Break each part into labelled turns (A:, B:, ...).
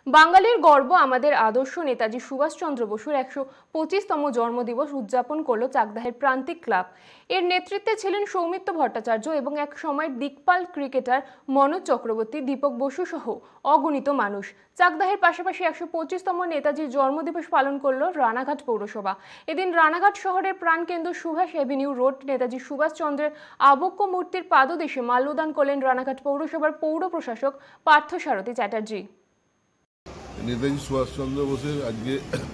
A: বাঙালির গর্ব আমাদের আদর্শ নেতাজি সুভাষচন্দ্র বসুর ১২৫তম জন্মদিবস উদযাপন করল চাকদাহের প্রান্তিক ক্লাব। এর নেতৃত্বে ছিলেন সৌমিত্র ভট্টাচার্য এবং এক সময়ের দিকপাল ক্রিকেটার মনোজ চক্রবর্তী, দীপক বসু সহ অগণিত মানুষ। চাকদাহের পাশাপাশি ১২৫তম নেতাজির জন্মদিবস পালন করল রানাঘাট পৌরসভা। এদিন রানাঘাট শহরের প্রাণকেন্দ্র সুভাষ এভিনিউ রোড নেতাজি সুভাষচন্দ্রের আবক্ষ মূর্তির পাদদেশে মাল্যদান করলেন রানাঘাট পৌরসভার পৌর প্রশাসক পার্থসারথী চ্যাটার্জি।
B: নেতাজি সুভাষচন্দ্র বোসের আজকে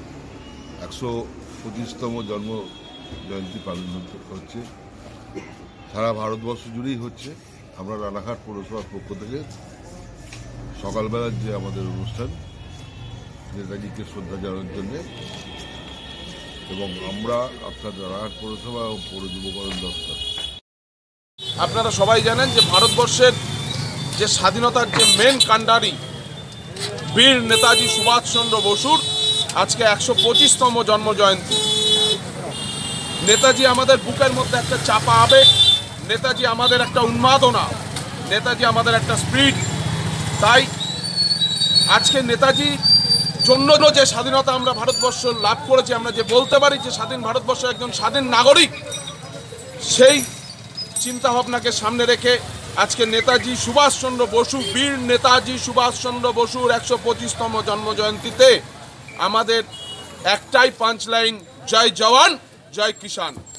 B: ১২৫তম জন্ম জয়ন্তী পালন হচ্ছে, সারা ভারতবর্ষ জুড়েই হচ্ছে। আমরা রানাঘাট পৌরসভার পক্ষ থেকে সকালবেলার যে আমাদের অনুষ্ঠান নেতাজিকে শ্রদ্ধা জানানোর জন্যে, এবং আমরা অর্থাৎ রানাঘাট পৌরসভা ও পৌর যুবকরণ দপ্তর,
C: আপনারা সবাই জানেন যে ভারতবর্ষের যে স্বাধীনতার যে মেন কাণ্ডারি বীর নেতাজি সুভাষচন্দ্র বসুর আজকে ১২৫তম জন্ম জয়ন্তী। নেতাজি আমাদের বুকের মধ্যে একটা চাপা আবেগ, নেতাজি আমাদের একটা উন্মাদনা, নেতাজি আমাদের একটা স্পিরিট। তাই আজকে নেতাজির জন্য যে স্বাধীনতা আমরা ভারতবর্ষ লাভ করেছি, আমরা যে বলতে পারি যে স্বাধীন ভারতবর্ষ একজন স্বাধীন নাগরিক, সেই চিন্তাভাবনাকে সামনে রেখে আজকে নেতাজি সুভাষচন্দ্র বসু, বীর নেতাজি সুভাষচন্দ্র বসুর ১২৫তম জন্ম জয়ন্তীতে আমাদের একটাই পাঁচ লাইন, জয় জওয়ান জয় কিষাণ।